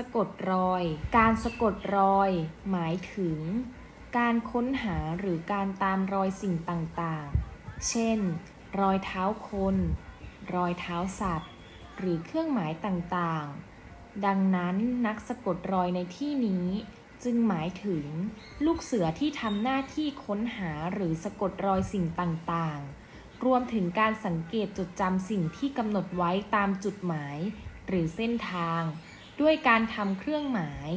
กดรอย การสะกดรอยหมายถึงการค้นหาหรือการตามรอยสิ่งต่างๆเช่นรอยเท้าคนรอยเท้าสัตว์หรือเครื่องหมายต่างๆดังนั้นนักสะกดรอยในที่นี้จึงหมายถึงลูกเสือที่ทำหน้าที่ค้นหาหรือสะกดรอยสิ่งต่างๆรวมถึงการสังเกตจดจำสิ่งที่กำหนดไว้ตามจุดหมายหรือเส้นทางด้วยการทำเครื่องหมาย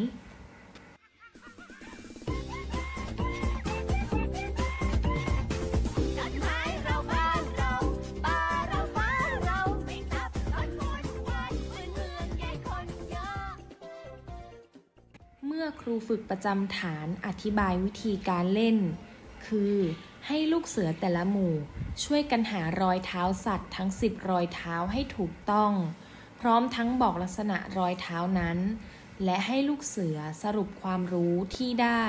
เมื่อครูฝึกประจำฐานอธิบายวิธีการเล่นคือให้ลูกเสือแต่ละหมู่ช่วยกันหารอยเท้าสัตว์ทั้ง10รอยเท้าให้ถูกต้องพร้อมทั้งบอกลักษณะรอยเท้านั้นและให้ลูกเสือสรุปความรู้ที่ได้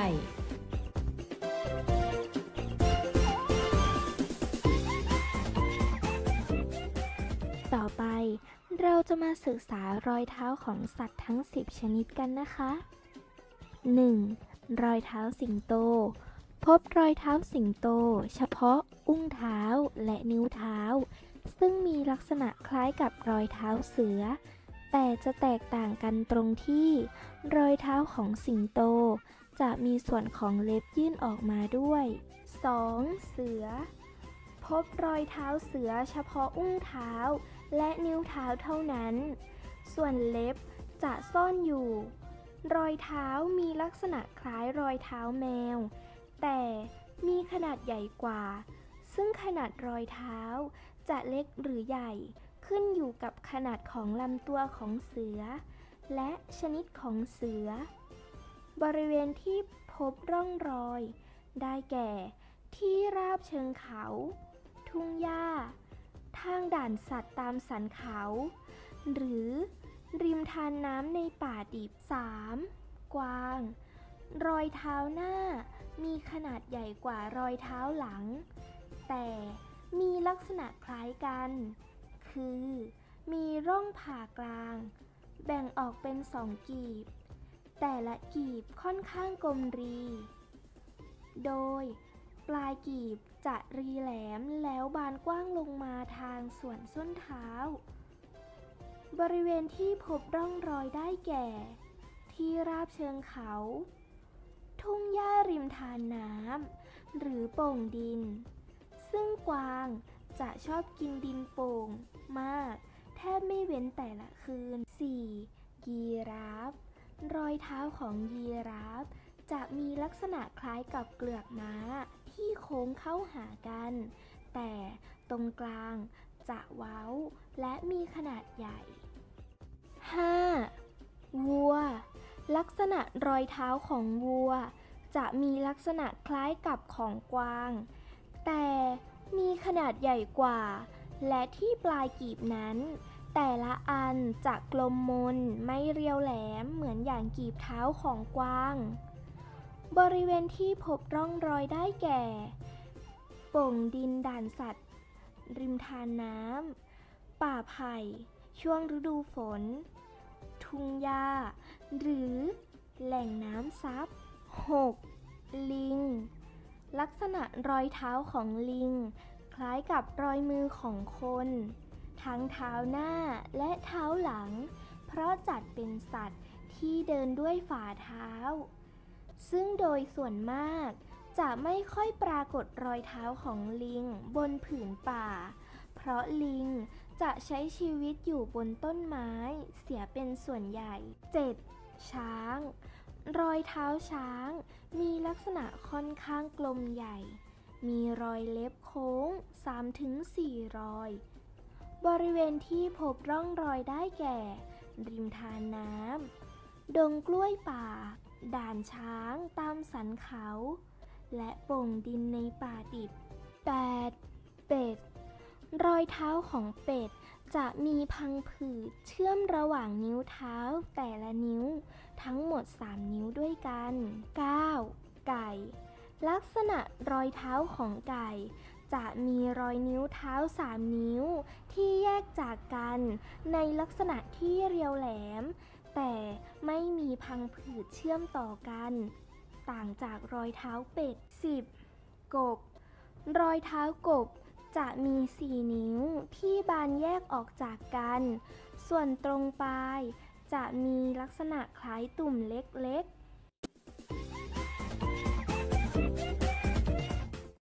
ต่อไปเราจะมาศึกษารอยเท้าของสัตว์ทั้ง10ชนิดกันนะคะ 1. รอยเท้าสิงโตพบรอยเท้าสิงโตเฉพาะอุ้งเท้าและนิ้วเท้าซึ่งมีลักษณะคล้ายกับรอยเท้าเสือแต่จะแตกต่างกันตรงที่รอยเท้าของสิงโตจะมีส่วนของเล็บยื่นออกมาด้วย 2. เสือพบรอยเท้าเสือเฉพาะอุ้งเท้าและนิ้วเท้าเท่านั้นส่วนเล็บจะซ่อนอยู่รอยเท้ามีลักษณะคล้ายรอยเท้าแมวแต่มีขนาดใหญ่กว่าซึ่งขนาดรอยเท้าจะเล็กหรือใหญ่ขึ้นอยู่กับขนาดของลำตัวของเสือและชนิดของเสือบริเวณที่พบร่องรอยได้แก่ที่ราบเชิงเขาทุ่งหญ้าทางด่านสัตว์ตามสันเขาหรือริมทานน้ำในป่าดิบ 3. กวางรอยเท้าหน้ามีขนาดใหญ่กว่ารอยเท้าหลังแต่มีลักษณะคล้ายกันคือมีร่องผ่ากลางแบ่งออกเป็น2กีบแต่ละกีบค่อนข้างกลมรีโดยปลายกีบจะรีแหลมแล้วบานกว้างลงมาทางส่วนส้นเท้าบริเวณที่พบร่องรอยได้แก่ที่ราบเชิงเขาทุ่งหญ้าริมทานน้ำหรือโป่งดินซึ่งกวางจะชอบกินดินโป่งมากแทบไม่เว้นแต่ละคืน 4. ยีราฟรอยเท้าของยีราฟจะมีลักษณะคล้ายกับเกลือกม้าที่โค้งเข้าหากันแต่ตรงกลางจะเว้าและมีขนาดใหญ่ 5. วัวลักษณะรอยเท้าของวัวจะมีลักษณะคล้ายกับของกวางแต่มีขนาดใหญ่กว่าและที่ปลายกีบนั้นแต่ละอันจะกลมมนไม่เรียวแหลมเหมือนอย่างกีบเท้าของกวางบริเวณที่พบร่องรอยได้แก่โป่งดินด่านสัตว์ริมทานน้ำป่าไผ่ช่วงฤดูฝนทุ่งหญ้าหรือแหล่งน้ำซับ 6. ลิงลักษณะรอยเท้าของลิงคล้ายกับรอยมือของคนทั้งเท้าหน้าและเท้าหลังเพราะจัดเป็นสัตว์ที่เดินด้วยฝ่าเท้าซึ่งโดยส่วนมากจะไม่ค่อยปรากฏรอยเท้าของลิงบนผืนป่าเพราะลิงจะใช้ชีวิตอยู่บนต้นไม้เสียเป็นส่วนใหญ่ 7. ช้างรอยเท้าช้างมีลักษณะค่อนข้างกลมใหญ่มีรอยเล็บโค้ง 3-4 รอยบริเวณที่พบร่องรอยได้แก่ริมทานน้ำดงกล้วยป่าด่านช้างตามสันเขาและโป่งดินในป่าดิบ 8. เป็ดรอยเท้าของเป็ดจะมีพังผืดเชื่อมระหว่างนิ้วเท้าแต่ละนิ้วทั้งหมด3นิ้วด้วยกัน 9. ไก่ลักษณะรอยเท้าของไก่จะมีรอยนิ้วเท้า3นิ้วที่แยกจากกันในลักษณะที่เรียวแหลมแต่ไม่มีพังผืดเชื่อมต่อกัน ต่างจากรอยเท้าเป็ด 10. กบ รอยเท้ากบจะมี 4 นิ้วที่บานแยกออกจากกัน ส่วนตรงปลายจะมีลักษณะคล้ายตุ่มเล็ก